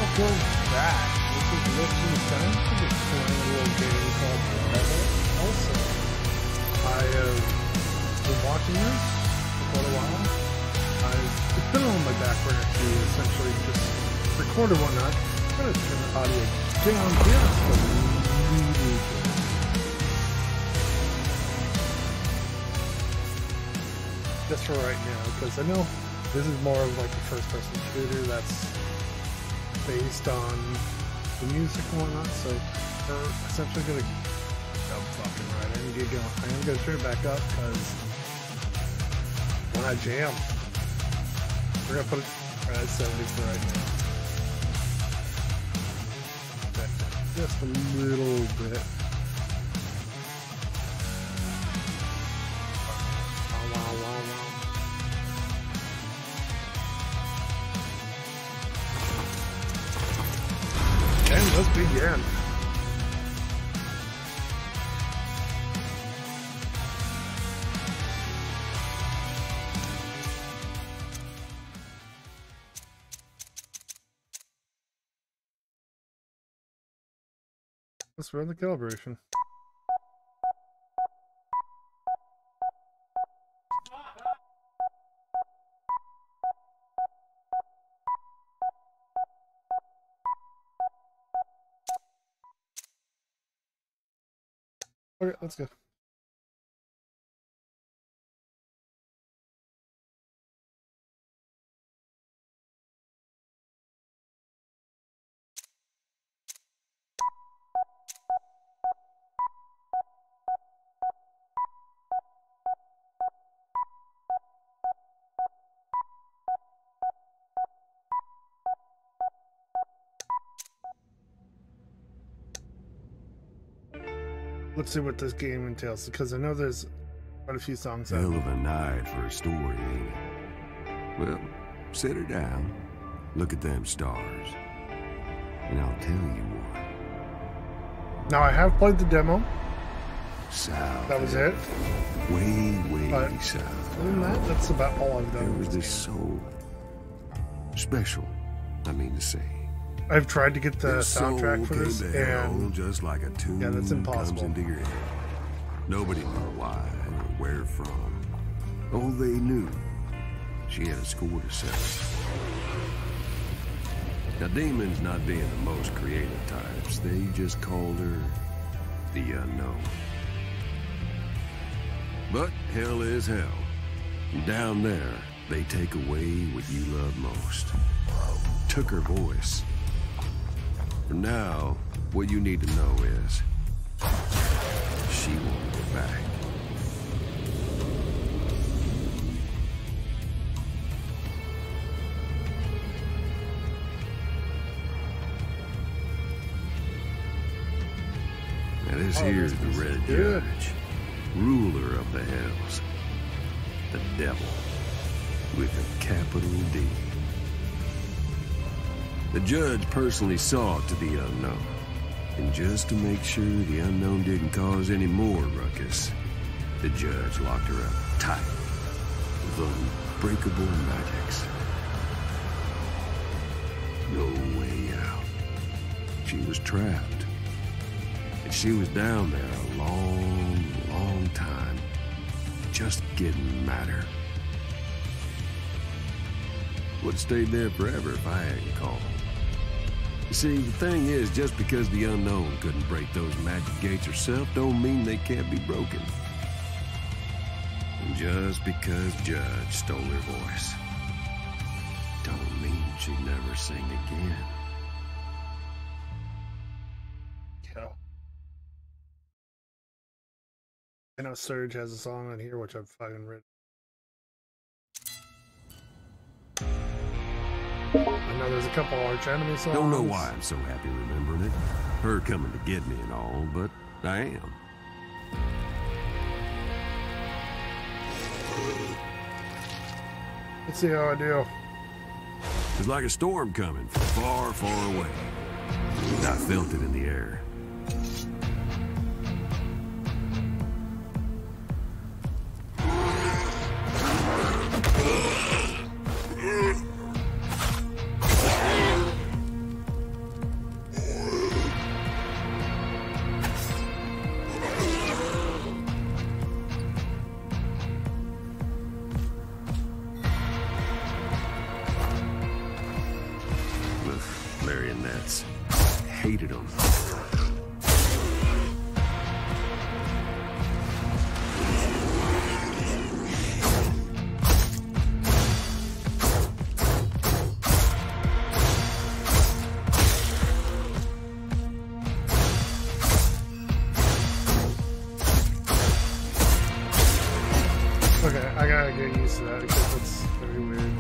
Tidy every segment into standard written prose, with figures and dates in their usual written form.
welcome back. This is Hellsinger. We're just playing a little game called Hellsinger. I have been watching this for quite a while. It's been on my back burner to essentially just record and whatnot. I'm going to turn the audio down just a little bit. Just for right now, because I know this is more of like a first-person shooter that's based on the music and whatnot, so we're essentially gonna go fucking right in and get going. I am gonna turn it back up because when I jam, we're gonna put it right at 70 for right now. Just a little bit. Wow. And let's begin. Let's run the calibration. Okay, let's go. Let's see what this game entails, because I know there's quite a few songs. Hell of a night for a story, ain't it? Well, sit her down, look at them stars, and I'll tell you what. Now, I have played the demo. South. That was it. Way south. Other than that, that's about all I've done. There was this soul. Special, I mean to say. I've tried to get the soundtrack for this, and just like a tune yeah, that's impossible. comes into your head. Nobody knew why or where from. All they knew, she had a score to settle. Now, demons not being the most creative types, they just called her the unknown. But hell is hell. And down there, they take away what you love most. Took her voice. For now, what you need to know is she won't go back. Now this here's the Red Judge, ruler of the hells, the devil with a capital D. The judge personally saw to the unknown, and just to make sure the unknown didn't cause any more ruckus, the judge locked her up tight with unbreakable magics. No way out. She was trapped, and she was down there a long time, just getting madder. Would have stayed there forever if I hadn't called. You see, the thing is, just because the unknown couldn't break those magic gates herself don't mean they can't be broken. And just because Judge stole her voice don't mean she'd never sing again. Yeah. I know Surge has a song on here, which I've fucking written. I know there's a couple Arch Enemy songs. Don't know why I'm so happy remembering it. Her coming to get me and all, but I am. Let's see how I do. It's like a storm coming from far, far away. I felt it in the air. marionettes. Hated them. Okay, I gotta get used to that because it's very weird.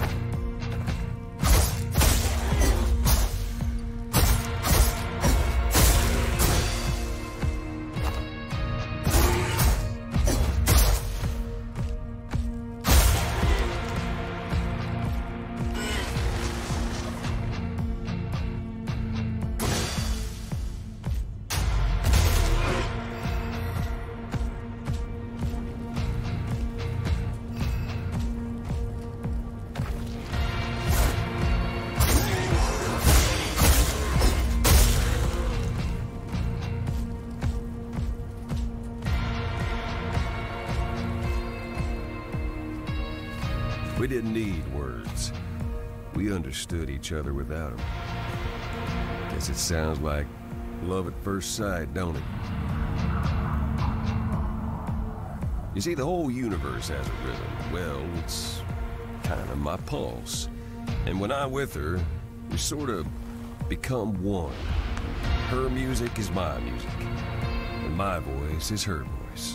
We didn't need words. We understood each other without them. Guess it sounds like love at first sight, don't it? You see, the whole universe has a rhythm. Well, it's kind of my pulse. And when I'm with her, we sort of become one. Her music is my music, and my voice is her voice.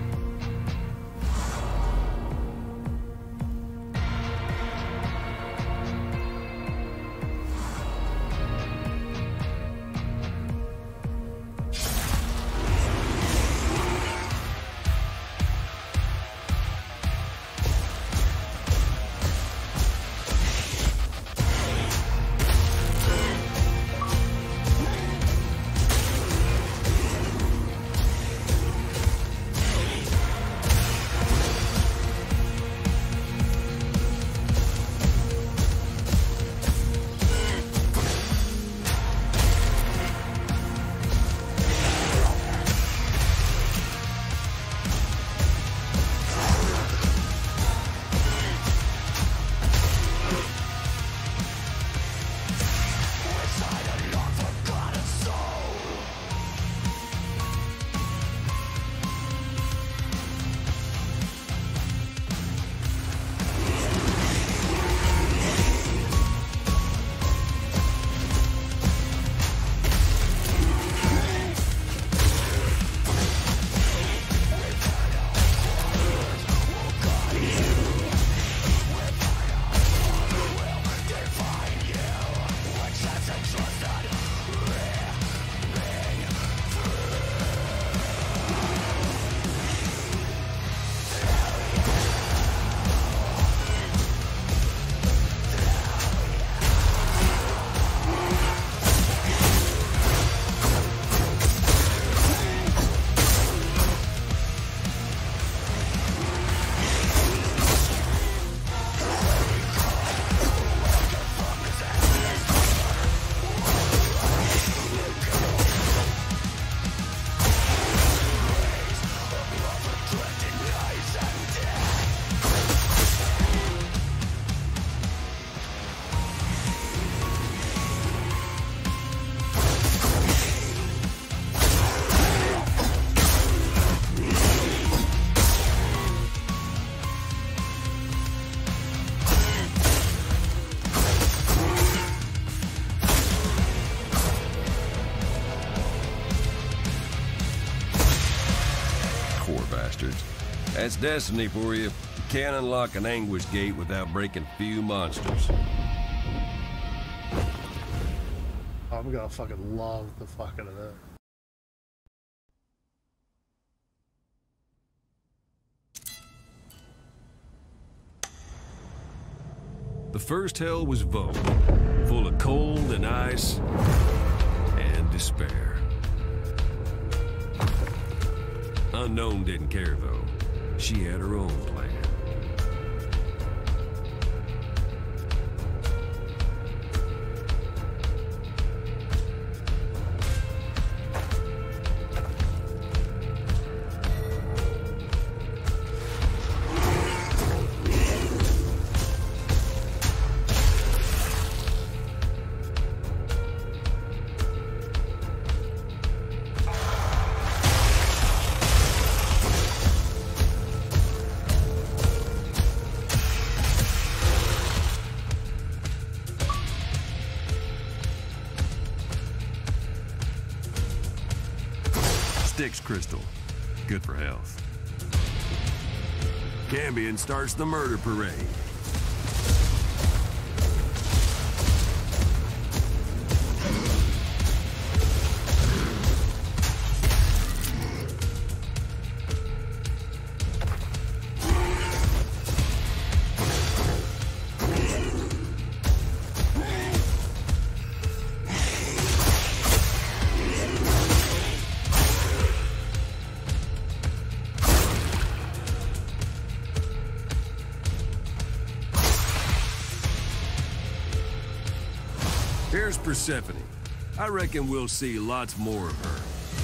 That's destiny for you. You can't unlock an anguish gate without breaking a few monsters. Oh, I'm gonna fucking love the fuck out of that. The first hell was Vogue, full of cold and ice and despair. Unknown didn't care, though. She had her own plan. Styx crystal. Good for health. Cambion starts the murder parade. Here's Persephone. I reckon we'll see lots more of her.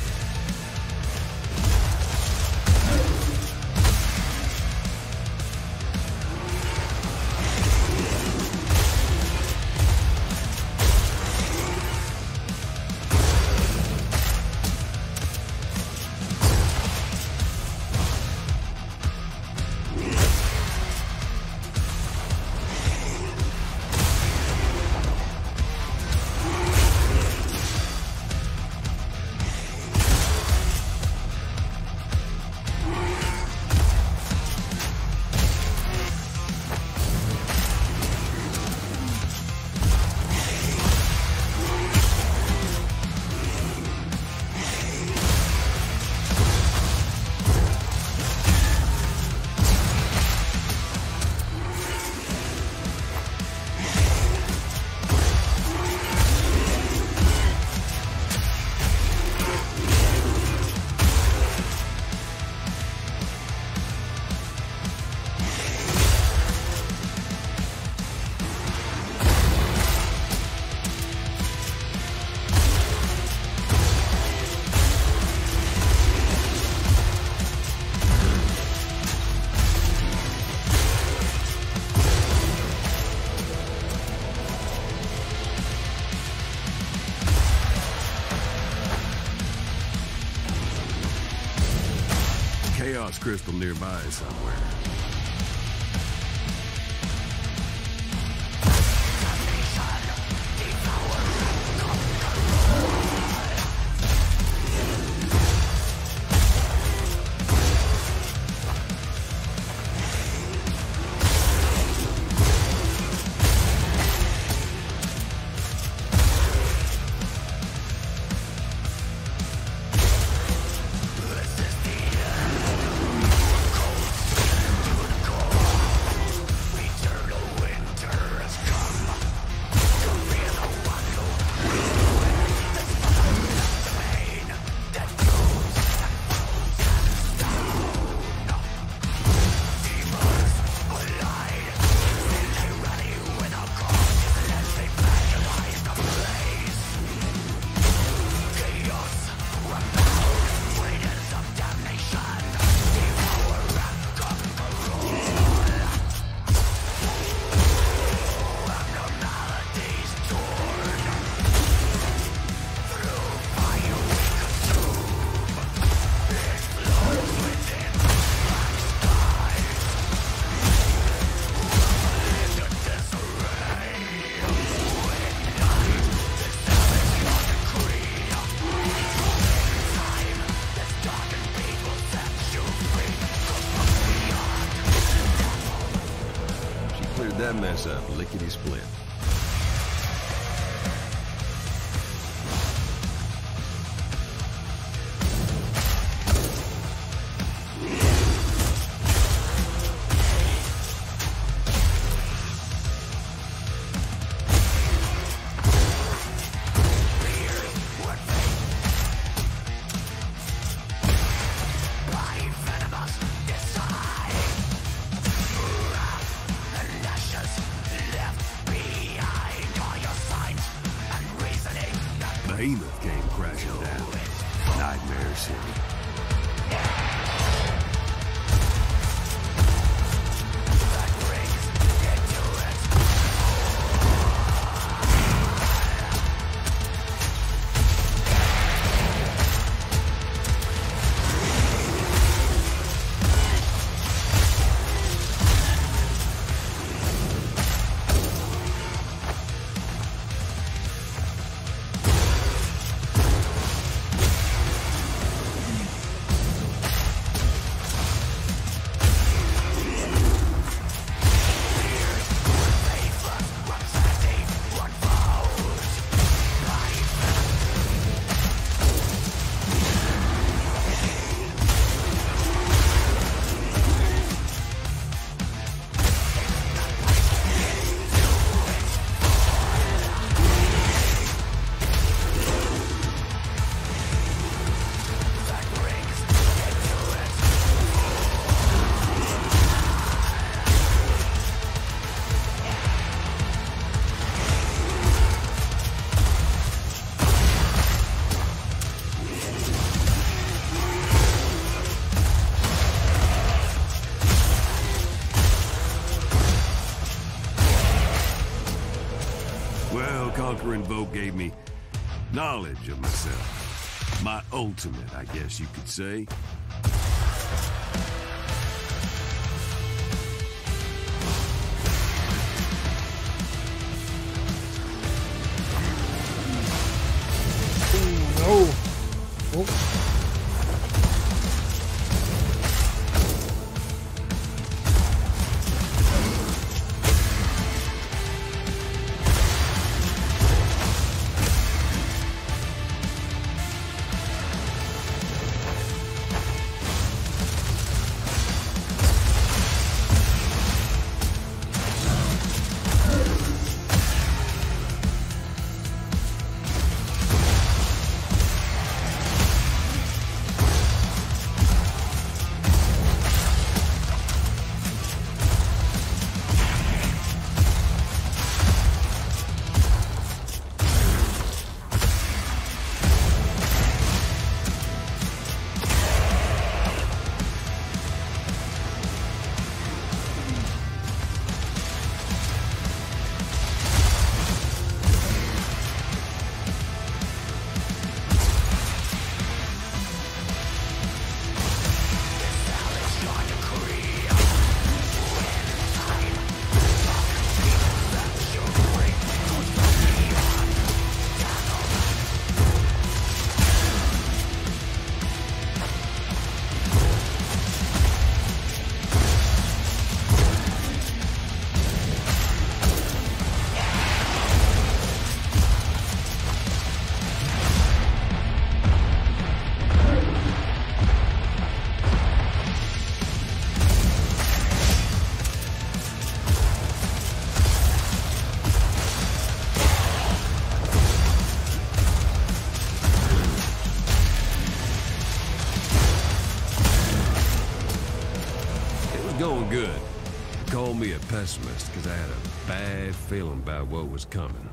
Chaos crystal nearby somewhere. That mess up, lickety-split. Behemoth came crashing down. Nightmare City. Hope gave me knowledge of myself. My ultimate, I guess you could say. Oh. Oh. Going good. Call me a pessimist because I had a bad feeling about what was coming.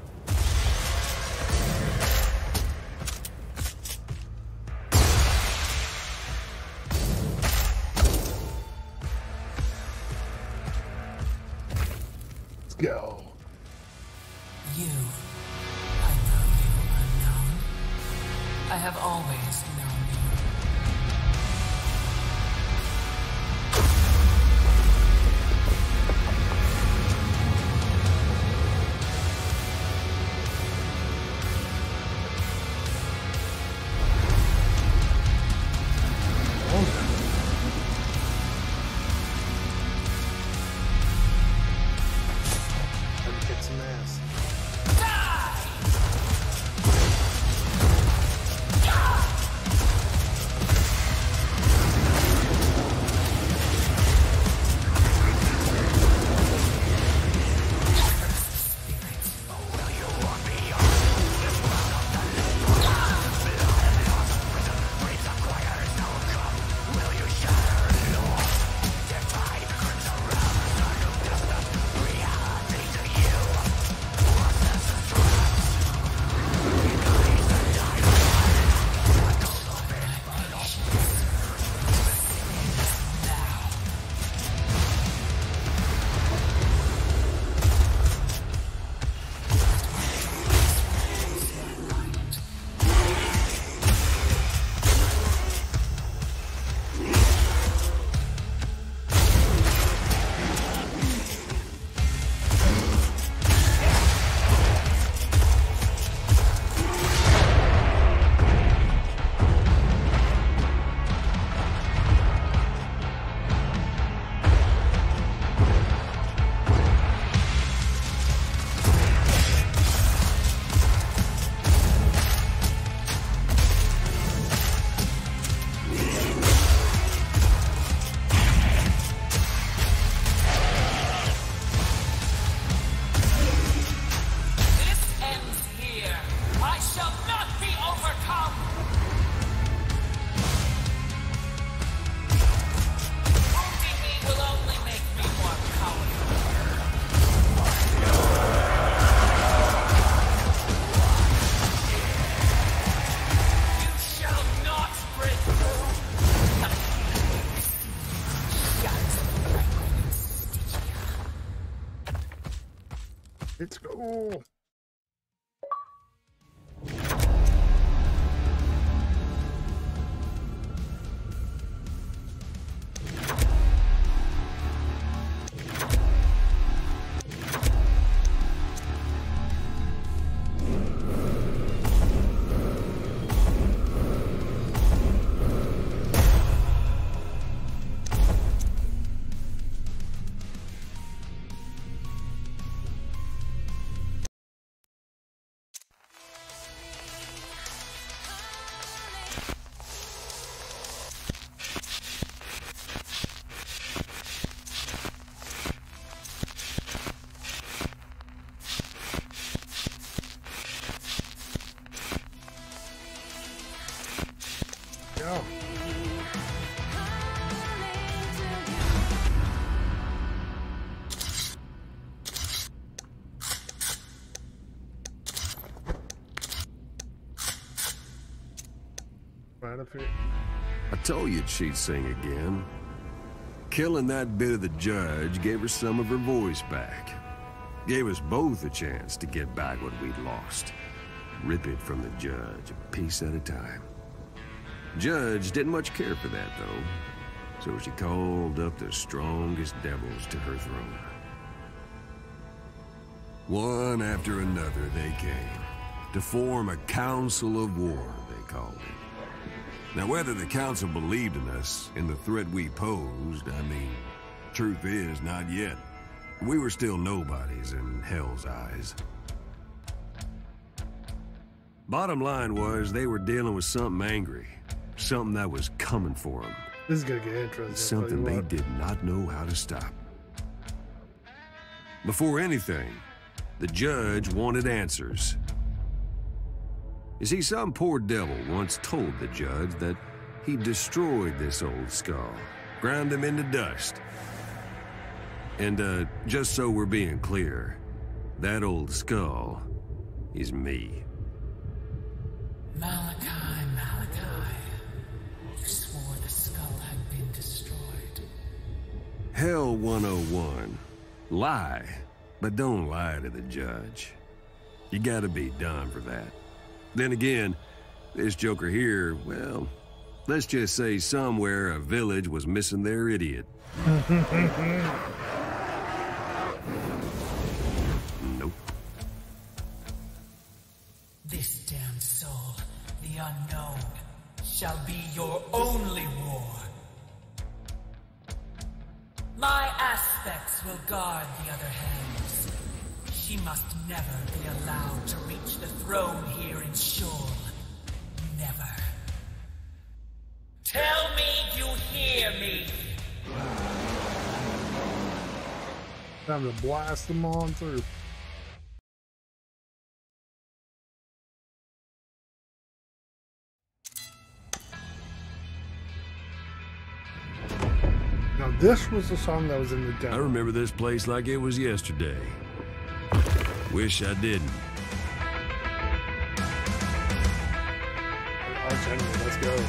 Let's go. You. I know you, unknown. I have always known you. Let's go. Right up here. I told you she'd sing again. Killing that bit of the judge gave her some of her voice back. Gave us both a chance to get back what we'd lost. Rip it from the judge, a piece at a time. Judge didn't much care for that, though. So she called up the strongest devils to her throne. One after another they came, to form a council of war, they called it. Now, whether the council believed in us, in the threat we posed, I mean, truth is, not yet. We were still nobodies in Hell's eyes. Bottom line was, they were dealing with something angry. Something that was coming for them. This is gonna get interesting. Something they did not know how to stop. Before anything, the judge wanted answers. You see, some poor devil once told the judge that he destroyed this old skull, ground him into dust. And, just so we're being clear, that old skull is me. Malachi, you swore the skull had been destroyed. Hell 101. Lie, but don't lie to the judge. You gotta be done for that. Then again, this joker here, well, let's just say somewhere a village was missing their idiot. Nope. This damned soul, the unknown, shall be your only war. My aspects will guard the other hands. She must never be allowed to reach the throne here in Sheol. Never. Tell me you hear me. Time to blast them on through. Now this was the song that was in the demo. I remember this place like it was yesterday. Wish I didn't. Arch enemy, let's go.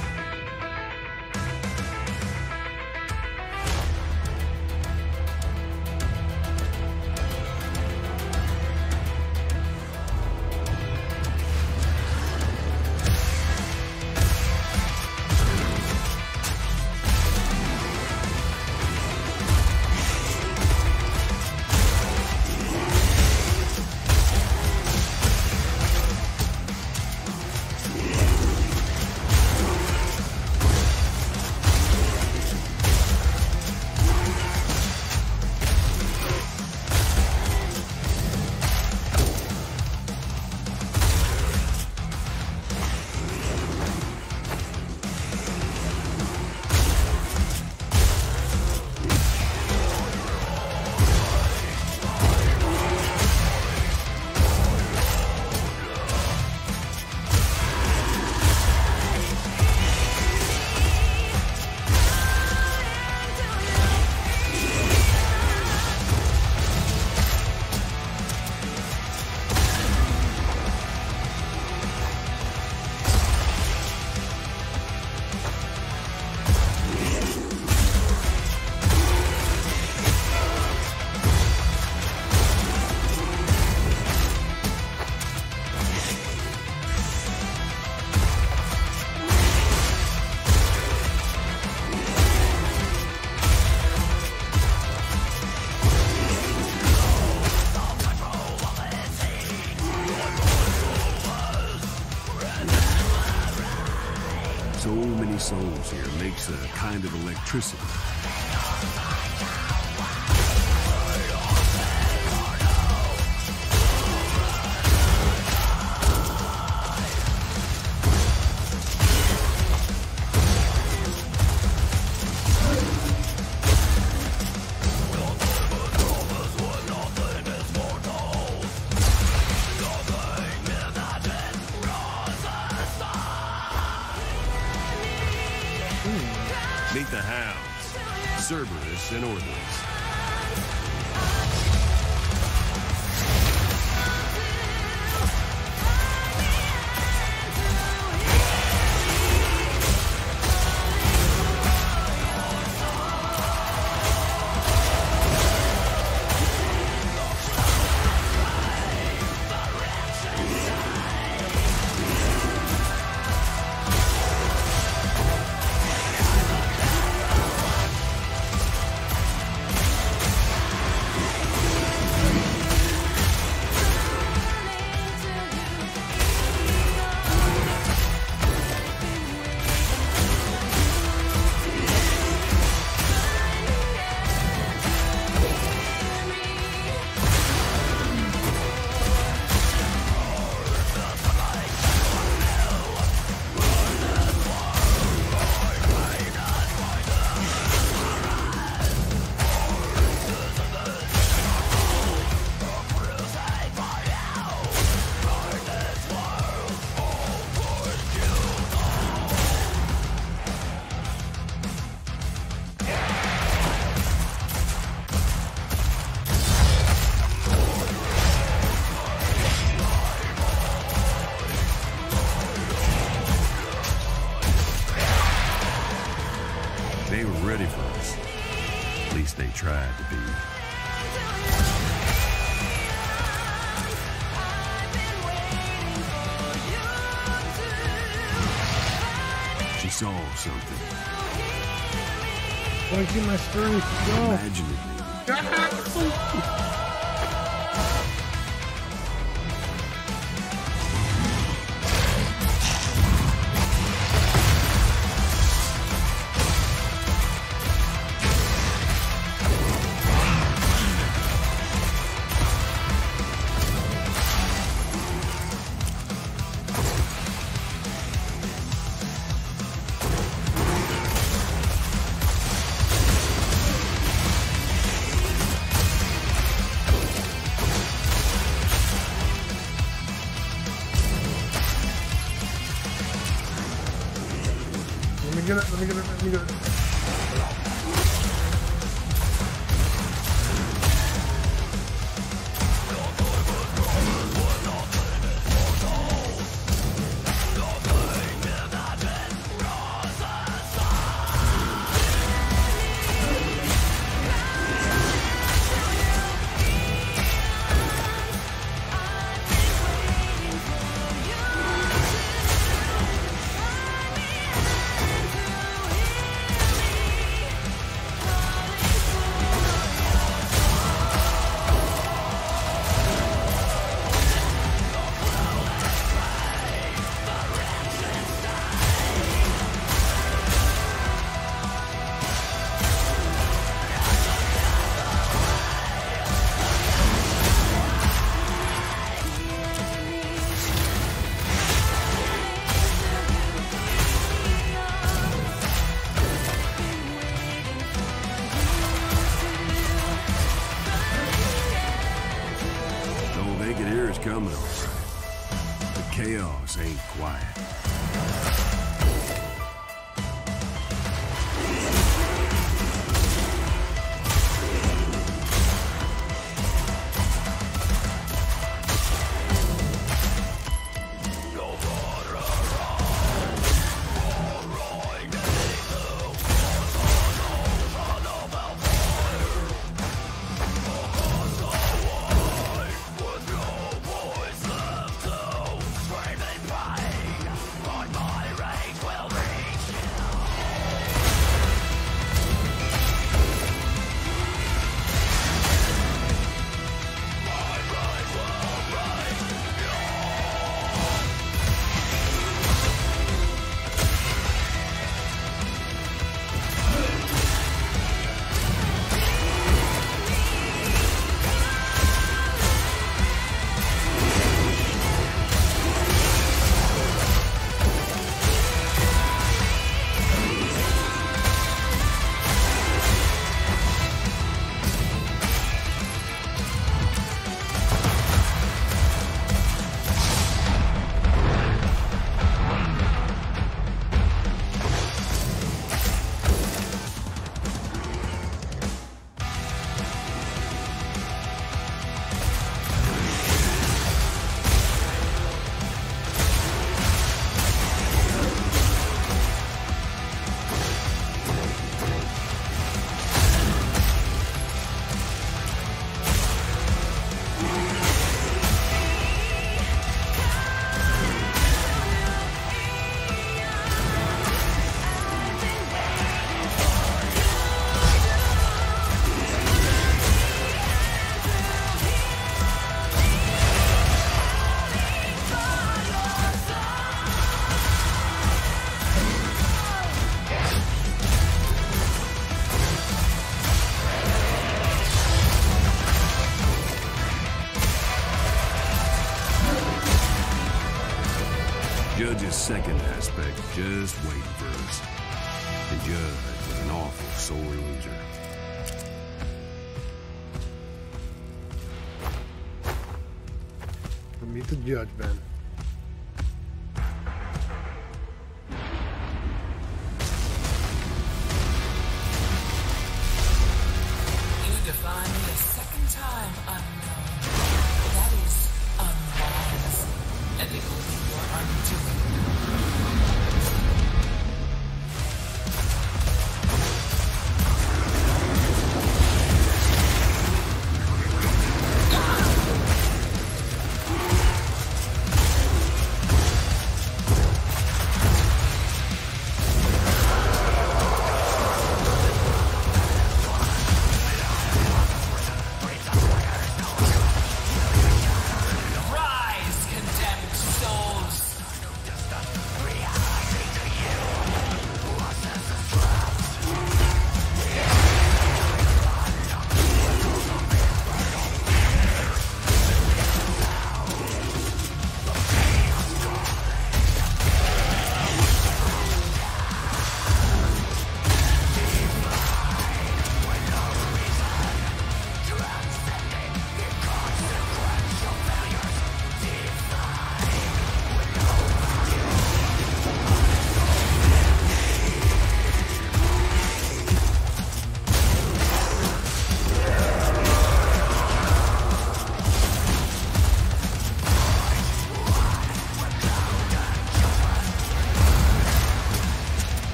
So many souls here makes a kind of electricity. Meet the hounds, Cerberus and Orthos. They were ready for us. At least they tried to be. She saw something. Wanna keep my strength? Go. Imagine it. Let me get it. Coming all right. The chaos ain't quiet. Judge's second aspect just waiting for us. The Judge was an awful sore loser. We'll meet the Judge, Ben. You defy me a second time, unknown. That is unwise, and it will be your undoing.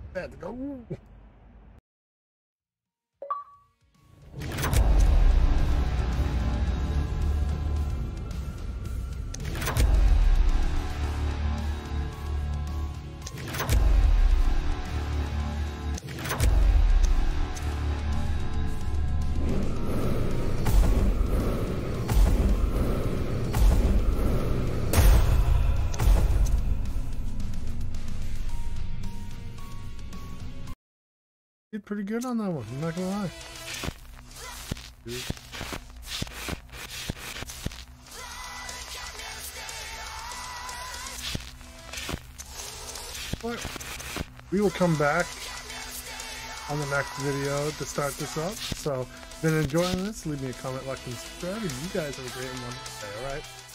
Had to go. Did pretty good on that one, I'm not gonna lie. Dude. But we will come back on the next video to start this up. So, been enjoying this? Leave me a comment, like, and subscribe, and you guys have a great one. Alright?